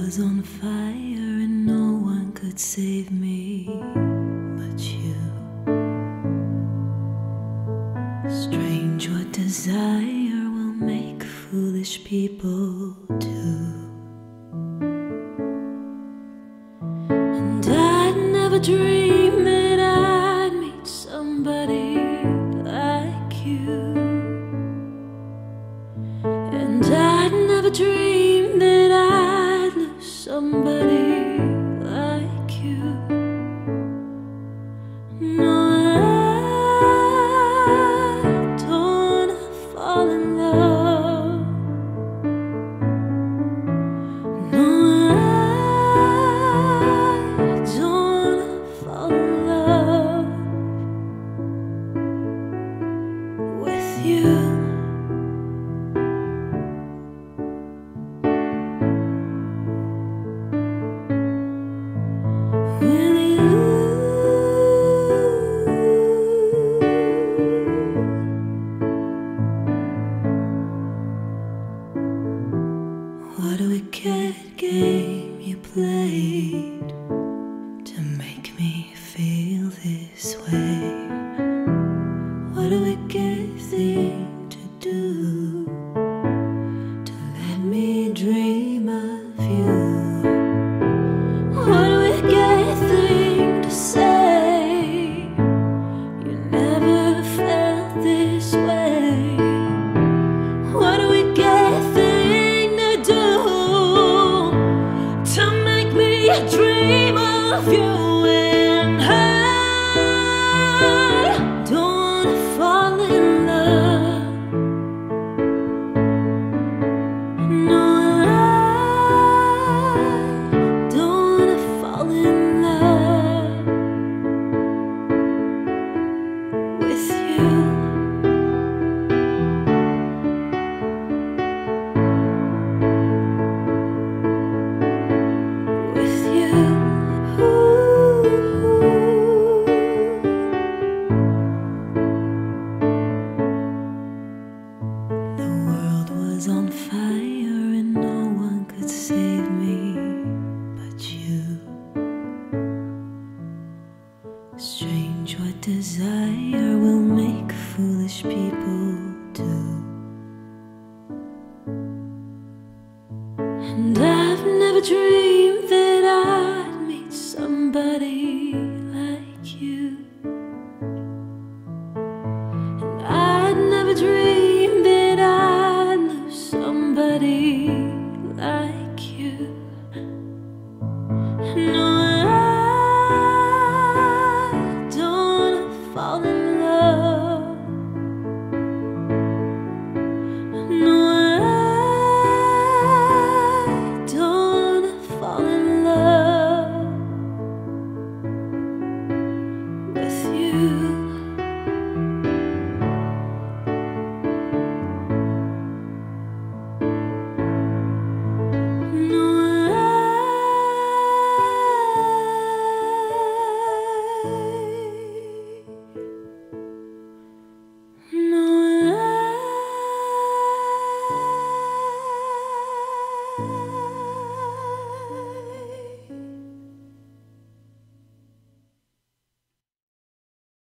was on fire and no one could save me but you. Strange what desire will make foolish people do. And I'd never dream that I'd meet somebody like you. And I'd never dream that I'd lose somebody like you. No, I don't wanna fall in love. No, I don't wanna fall in love with you. What a wicked game you played to make me feel this way. What a wicked thing to do, to let me dream of you. What a wicked thing to say, you never felt this way. What a wicked thing to do, to make me dream of you. And I don't wanna fall in love. No, I don't wanna fall in love with you. With you. The world was on fire and no one could save me but you. Strange what desire will make foolish people do. And I've never dreamed